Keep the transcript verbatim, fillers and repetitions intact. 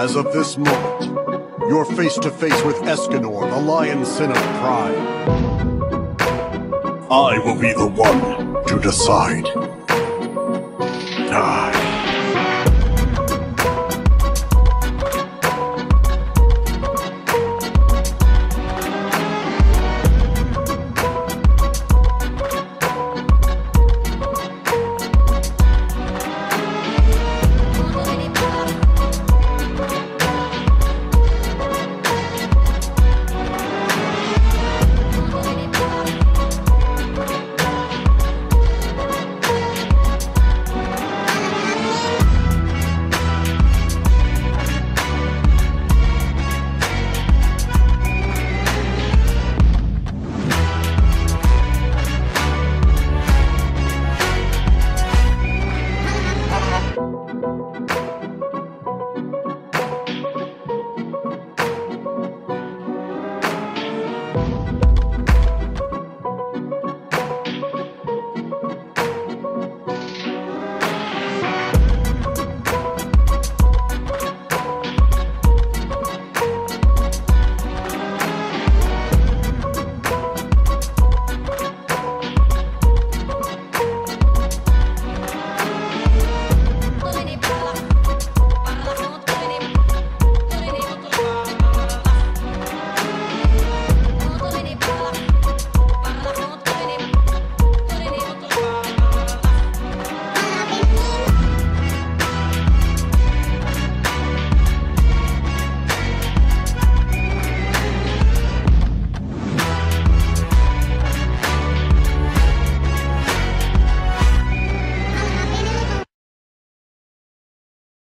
As of this moment, you're face to face with Escanor, the Lion Sin of Pride. I will be the one to decide. Die.